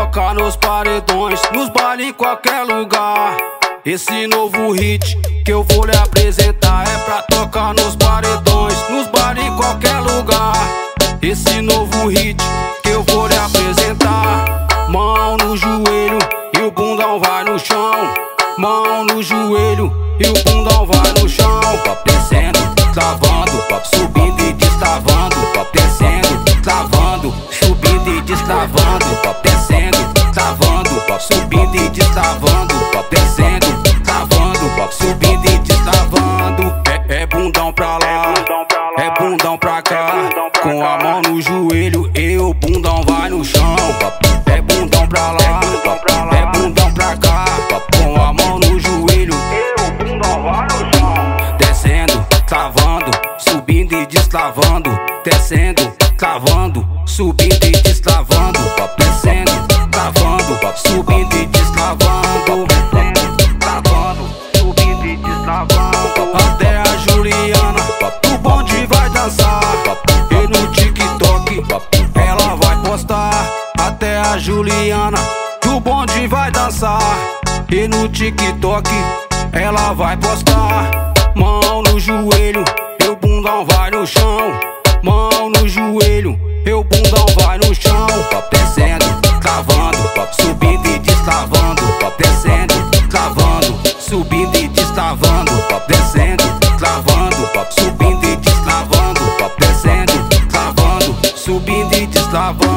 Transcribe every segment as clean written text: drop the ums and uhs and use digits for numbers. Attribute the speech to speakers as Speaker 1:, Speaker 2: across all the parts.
Speaker 1: tocar nos paredões, nos baile em qualquer lugar. Esse novo hit que eu vou lhe apresentar é pra tocar nos paredões, nos baile em qualquer lugar. Esse novo hit que eu vou lhe apresentar. Mão no joelho e o bundão vai no chão. Mão no joelho e o bundão vai no chão. Descendo, travando, subindo e destavando. Descendo, travando, subindo e destavando. Descendo, travando, subindo e destavando. Descendo, travando, subindo e destavando. É bundão pra lá, é bundão pra cá. Com a mão no joelho e o bundão vai no chão. É bundão pra lá, é bundão pra cá. Com a mão no joelho e o bundão vai no chão. Descendo, travando, subindo e destravando. Descendo, travando, subindo e destravando. Descendo, travando, subindo e destravando. Descendo, travando, subindo e destravando. Até a Juliana do bonde vai dançar. E no TikTok ela vai postar. Até a Juliana do bonde vai dançar. E no TikTok ela vai postar. Mão no joelho e o bundão vai no chão. Mão no joelho e o bundão vai no chão. Descendo, travando, subindo e destravando. Descendo, travando, subindo e destravando. Descendo, travando, subindo e destravando. Descendo, travando, subindo e destravando.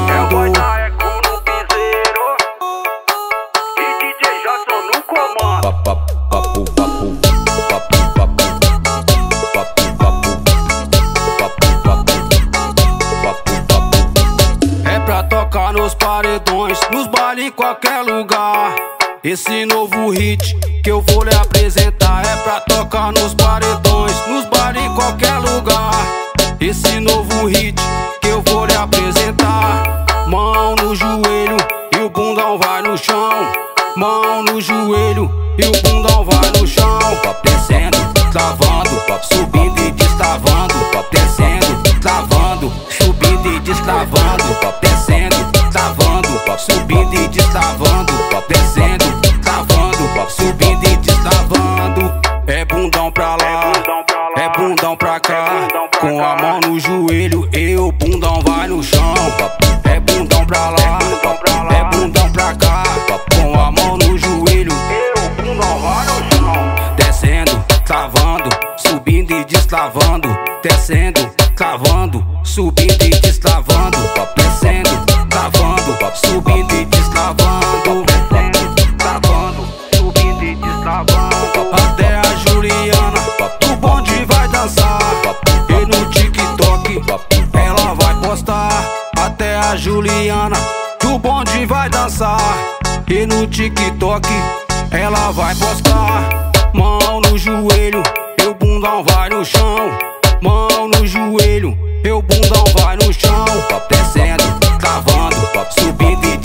Speaker 1: É pra tocar nos paredões, nos baile em qualquer lugar. Esse novo hit que eu vou lhe apresentar é pra tocar nos paredões, nos baile em qualquer lugar. Esse novo hit que eu vou lhe apresentar. Mão no joelho e o bundão vai no chão. Mão no joelho e o bundão vai no chão. Descendo, travando, subindo e destravando. Descendo, travando, subindo e destravando. Descendo, travando, subindo e destravando. Descendo, travando, subindo e destravando. É bundão pra lá, é bundão pra cá. Com a mão no joelho e o bundão vai no chão. É bundão pra lá, é bundão pra cá. Com a mão no joelho e o bundão vai no chão. Descendo, travando, subindo e destravando. Descendo, travando, subindo e destravando. Descendo, travando, subindo e destravando. Descendo, travando, subindo e destravando. Até a Juliana do bonde vai dançar. E no TikTok ela vai postar. Até a Juliana do bonde vai dançar. E no TikTok ela vai postar. Mão no joelho e o bundão vai no chão. Mão no joelho e o bundão vai no chão. Descendo, travando, subindo e